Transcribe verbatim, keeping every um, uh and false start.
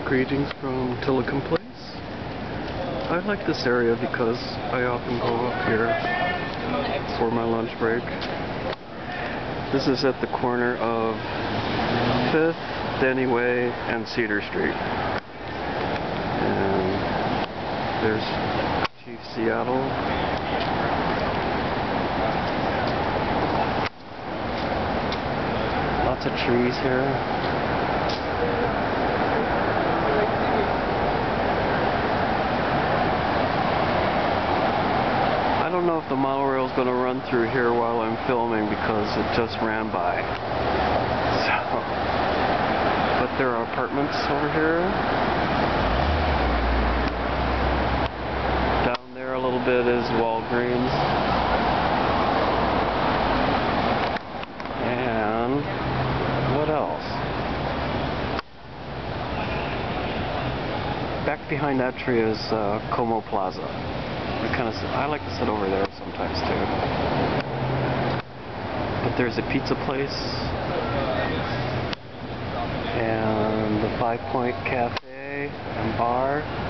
Greetings from Tilikum Place. I like this area because I often go up here for my lunch break. This is at the corner of fifth, Denny Way, and Cedar Street. And there's Chief Seattle. Lots of trees here. I don't know if the monorail is going to run through here while I'm filming because it just ran by. So, but there are apartments over here. Down there a little bit is Walgreens. And what else? Back behind that tree is uh, Como Plaza. I kind of, I like to sit over there sometimes too. But there's a pizza place and the Five Point Cafe and Bar.